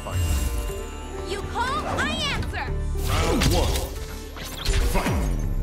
fight. You call, I answer! Round one. Fight!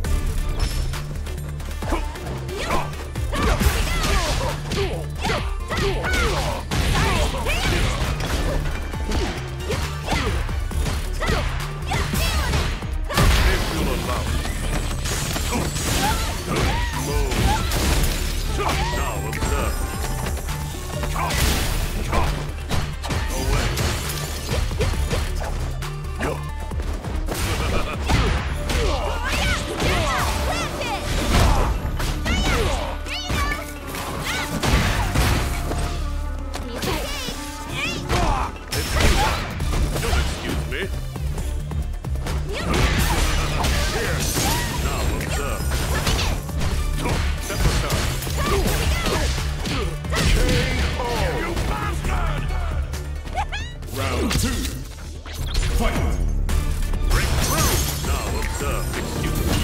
Round two. Fight! Break through! Now observe. Excuse me.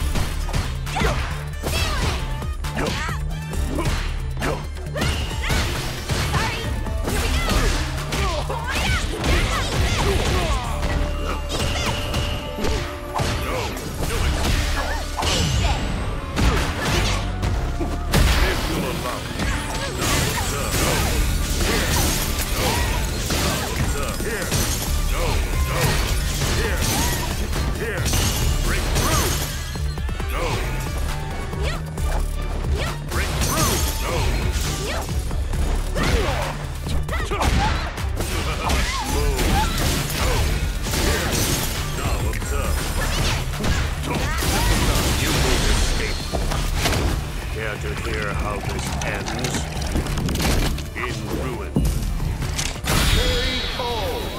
Care to hear how this ends? In ruin. K.O.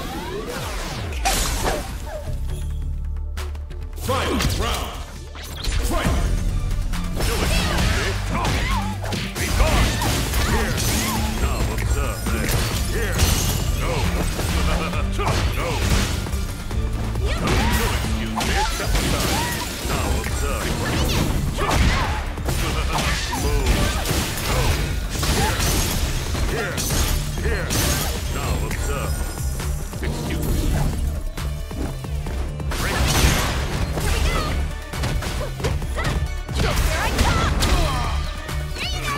Final round. Fight! Do it, Be gone! Here. Now observe there. Here. No. No. No excuse me. Step aside. Now observe. Here. Now observe. Excuse me. Break. Here I come! Here you go!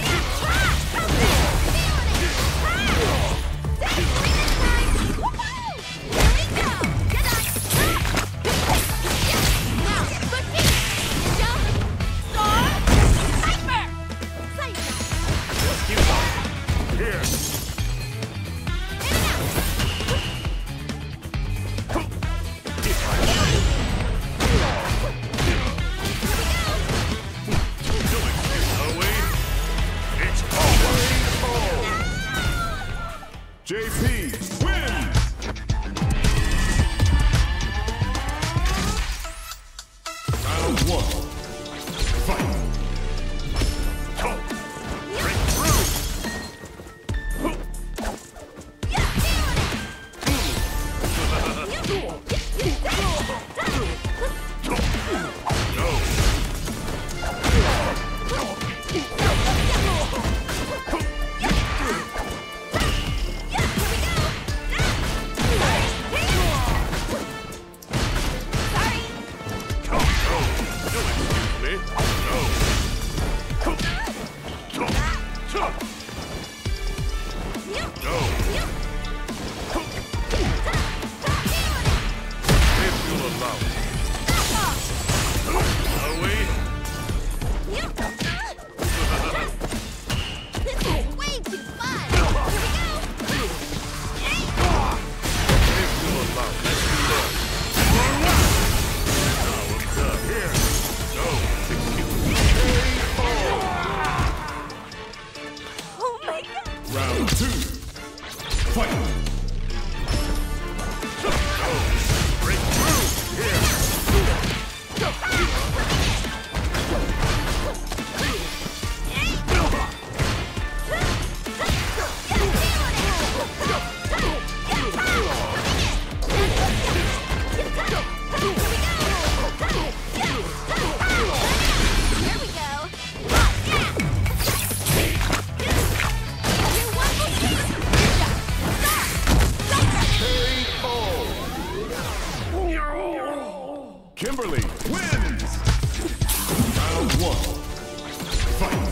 Now, good feet! Jump! Star! Cypher! Here. JP wins! Round one. Fight! Break through! Kimberly wins! Round one. Fight!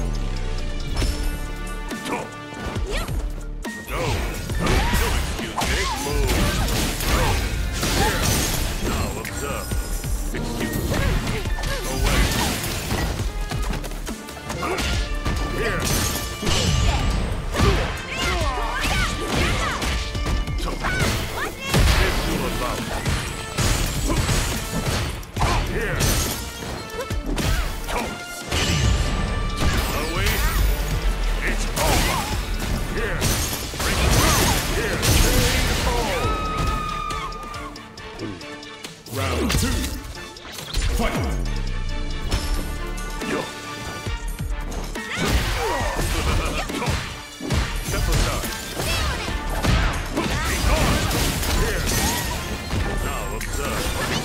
Go! Go! Don't excuse me. Move! Go! Here! Now observe. Excuse me. Away! Here! This you about. Here! Come, idiot! Away! It's over! Here! Bring it through! Here! Take all! Round two! Fight! Yo! Step aside! Be gone! Here! Now observe.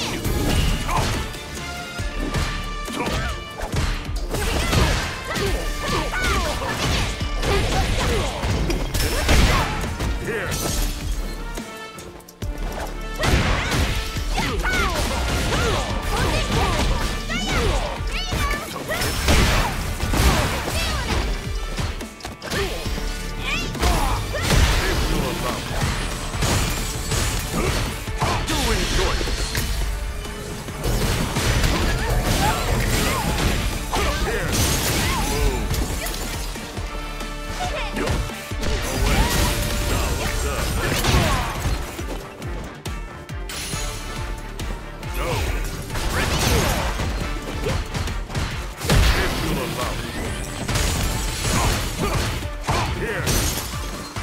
Here!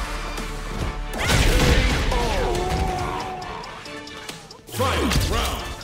Fight round